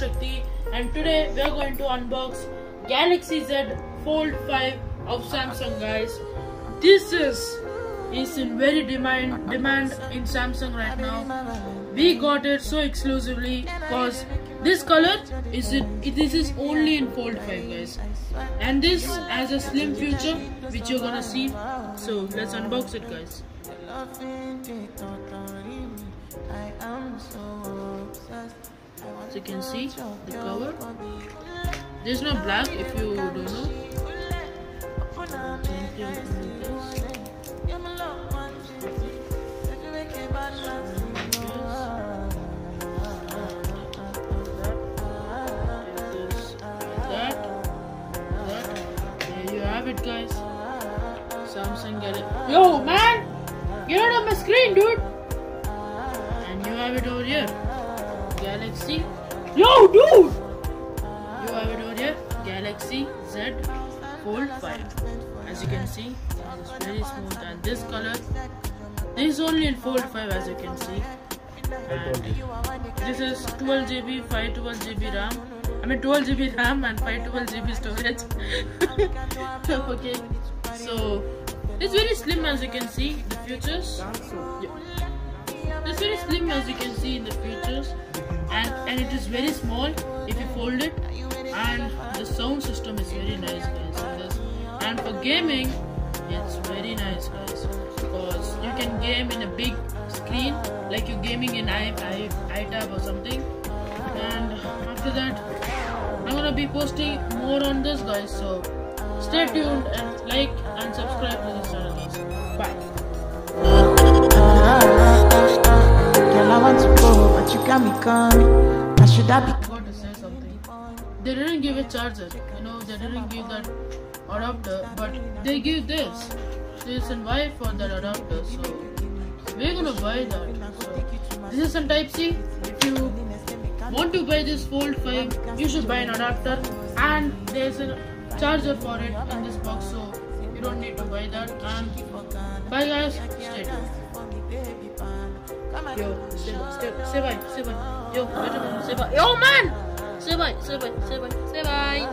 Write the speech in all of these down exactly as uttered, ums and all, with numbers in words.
Shakti, and today we are going to unbox Galaxy Z Fold five of Samsung, guys. This is is in very demand demand in Samsung right now. We got it so exclusively because this color is it, it this is only in Fold five, guys, and this has a slim feature which you're gonna see. So let's unbox it, guys. So you can see the cover. There's no black if you don't know. There you have it, guys. Samsung Galaxy. Yo, man! Get out of my screen, dude! And you have it over here. Galaxy. Yo, dude! You have it over here. Galaxy Z Fold five. As you can see, it's very smooth, and this color, this is only in Fold five, as you can see. And this is twelve G B, five twelve G B RAM. I mean twelve G B RAM and five twelve G B storage. Okay, so it's very slim, as you can see. The features. Yeah. It's very slim, as you can see in the features, and and it is very small if you fold it, and the sound system is very nice, guys. In this, and for gaming, it's very nice, guys, because you can game in a big screen like you're gaming in i i iTab or something. And after that, I'm gonna be posting more on this, guys. So stay tuned and like and subscribe to this channel, guys. Bye. Girl, I want to go, but you got me coming. I should have I forgot to say something. They didn't give a charger, you know, they didn't give that adapter, but they give this. This and Y for that adapter, so we're gonna buy that. So this is a Type C. If you want to buy this Fold five, you should buy an adapter, and there's a charger for it in this box, so you don't need to buy that. And bye, guys. Stay tuned. Yo, say bye, say, say bye, say bye. Yo, wait a minute, say bye. Yo, man! Say bye, say bye, say bye, say bye.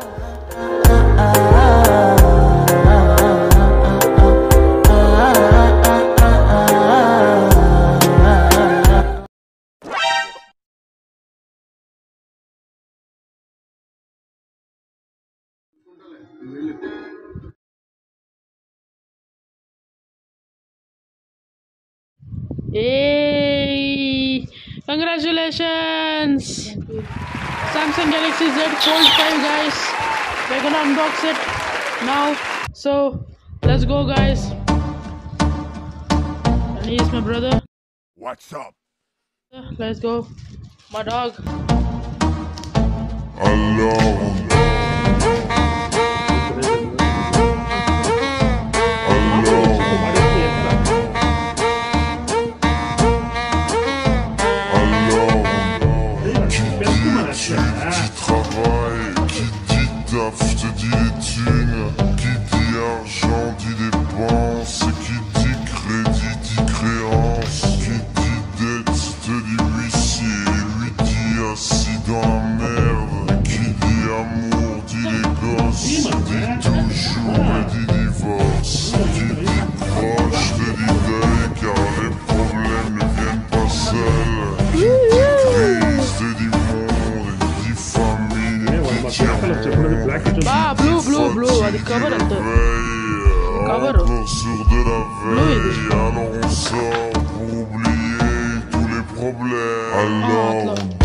Hey! Congratulations! Samsung Galaxy Z Fold five, guys. We're gonna unbox it now. So let's go, guys. And here's my brother. What's up? Let's go. My dog. Hello. Qui dit travail, qui dit taf, te dit les thunes. Qui dit argent, dit dépenses. Qui dit crédit, dit créance. Qui dit dette, te dit huissier. Lui dit assis dans la merde. Qui dit amour, dit les gosses. Dit toujours et dit divorce. Qui dit proche, te dit deuil, car les problèmes ne viennent pas seuls. Qui dit crise, te dit Ah, blue, blue, blue. Adi cover ante. Cover. Sur de la veille, alors on sort pour oublier tous les problèmes. Alors